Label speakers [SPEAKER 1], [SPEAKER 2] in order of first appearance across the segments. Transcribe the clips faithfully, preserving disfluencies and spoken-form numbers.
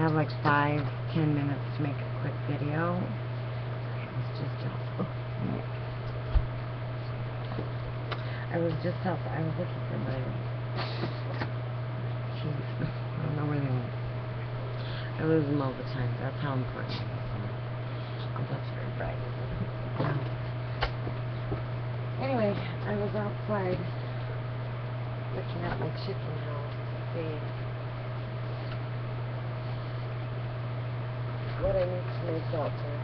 [SPEAKER 1] have like five, ten minutes to make a quick video. I was just out. Oh, I was just out. I was looking for my keys. I don't know where they went. I lose them all the time. That's how important it is. Oh, that's very bright. Yeah. Anyway, I was outside looking at my chicken house to see what I need to make out there.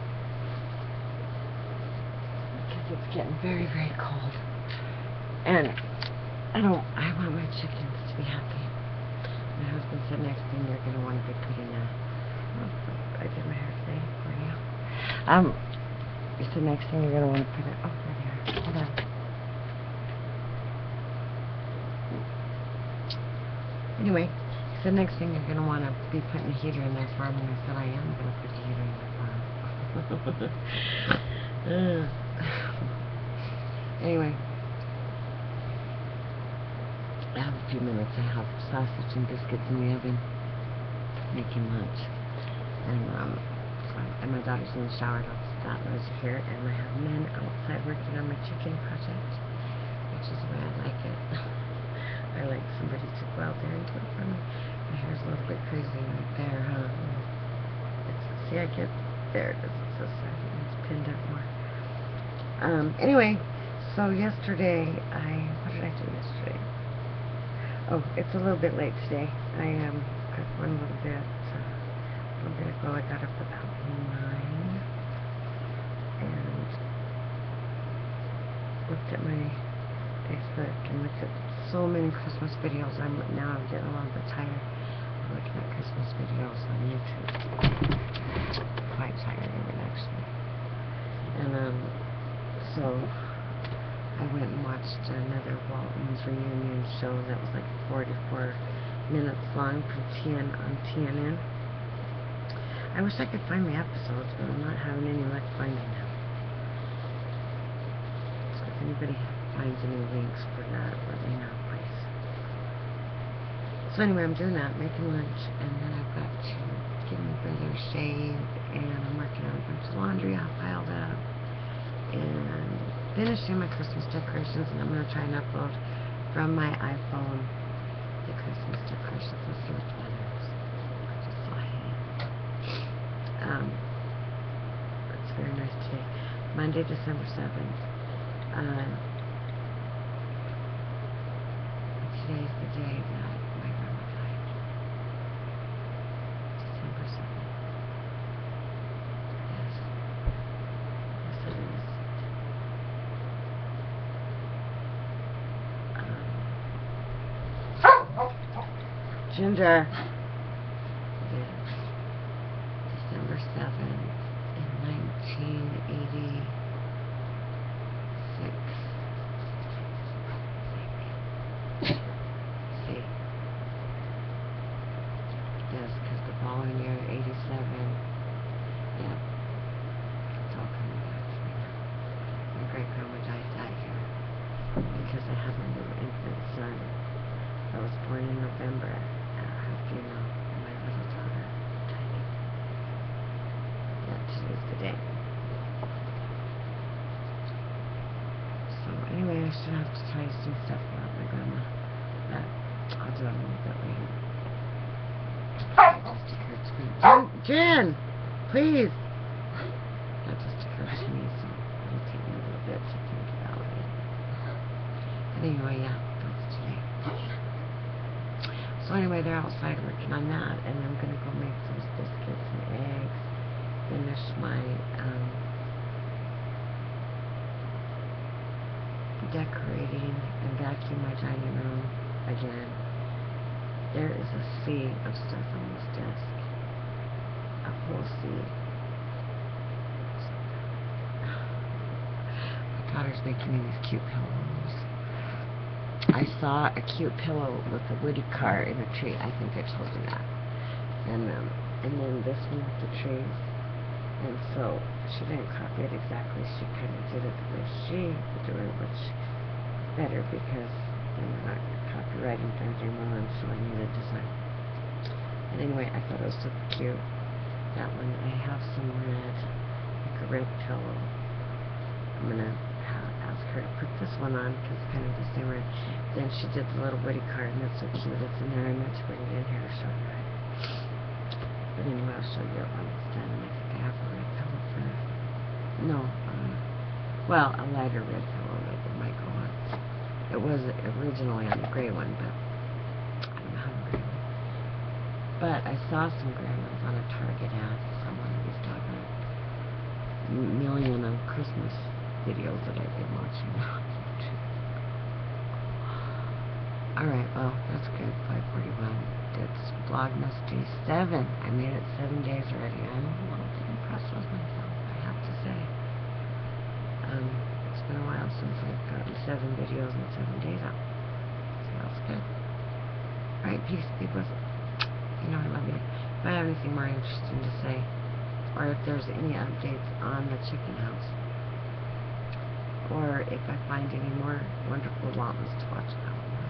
[SPEAKER 1] Because it's getting very, very cold. And I don't, I want my chickens to be happy. My husband said next thing you're going to want to be putting a, oh, I did my hair today for you. Um, he said next thing you're going to want to put it, oh, right here, hold on. Anyway, he said next thing you're going to want to be putting a heater in their farm, and I said I am going to put a heater in their farm. Anyway, I have a few minutes. I have sausage and biscuits in the oven, making lunch, and um, so I, and my daughter's in the shower. That's that noise here, and I have men outside working on my chicken project, which is the way I like it. I like somebody to go out there and do it for me. My hair's a little bit crazy right there, huh? It's, see, I get there. It is. It's so sad. It's pinned up more. Um. Anyway, so yesterday, I what did I do yesterday? Oh, it's a little bit late today. I um got one little bit uh, a little bit ago. I got up about nine and looked at my Facebook and looked at so many Christmas videos. I'm now I'm getting a little bit tired of looking at Christmas videos on YouTube. Quite tired of it actually. And um so I went and watched another Walton's reunion show that was like forty-four minutes long from T N on T N N. I wish I could find the episodes, but I'm not having any luck finding them. So if anybody finds any links for that, let me know, please. So anyway, I'm doing that, making lunch, and then I've got to give my brother a shave, and I'm working on a bunch of laundry I piled up, and finishing my Christmas decorations, and I'm going to try and upload from my iPhone the Christmas decorations. Let's see what the weather is. I just saw him. Um, it's very nice today. Monday, December seventh. Uh, today's the day that my grandma died. December seventh. Yes. Yes, it is. Ginger. Yes. December seventh in nineteen eighty-six. See? Yes, because the following year, eighty-seven. Yep. It's all coming back to me now. My great grandma died that year because I have a little infant son that was born in November. You know, my little daughter died. Yeah, today's the day. So anyway, I should have to tell you some stuff about my grandma. But I'll do it a little bit later. That just occurred to me. Jen, Jen, please. That just occurred to me, so it'll take me a little bit to think about it. But anyway, yeah, that's today. So anyway, they're outside working on that, and I'm going to go make those biscuits and eggs, finish my um, decorating and vacuum my dining room again. There is a sea of stuff on this desk, a whole sea. My daughter's making me these cute pillows. I saw a cute pillow with a woody car in a tree. I think I told you that. And um, and then this one with the trees. And so she didn't copy it exactly. She kind of did it the way she would do it, which better because I'm not copyright infringing while I'm showing you the design. And anyway, I thought it was so cute. That one. I have some red, like a red pillow. I'm gonna have, ask her to put this one on because it's kind of the same red. Then she did the little Woody card, and that's so cute. It's in there. I meant to bring it in here to show you it. But anyway, I'll show you it when it's done. And I think I have a red pillow for. No. Um, well, a lighter red pillow that it might go on. It was originally on the gray one, but I don't have a gray one. But I saw some gray ones on a Target ad. Someone was talking a million of Christmas videos that I've been watching on YouTube. Alright, well, that's good. five forty-one. It's vlogmas day seven. I made it seven days already. I'm a little bit impressed with myself, I have to say. Um, it's been a while since I've gotten seven videos in seven days up. So that's good. Alright, peace. Be blessed. You know I love you. If I have anything more interesting to say, or if there's any updates on the chicken house, or if I find any more wonderful llamas to watch, I will